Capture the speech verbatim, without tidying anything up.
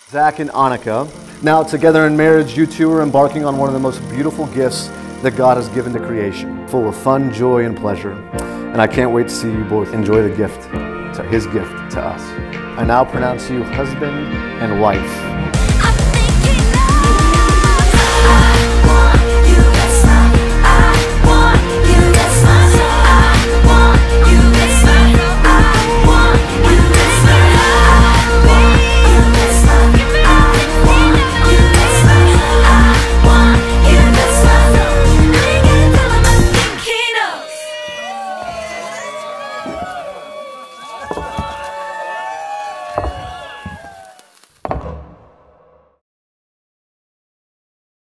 Zac and Annika. Now, together in marriage, you two are embarking on one of the most beautiful gifts that God has given to creation, full of fun, joy, and pleasure. And I can't wait to see you both enjoy the gift, to His gift to us. I now pronounce you husband and wife.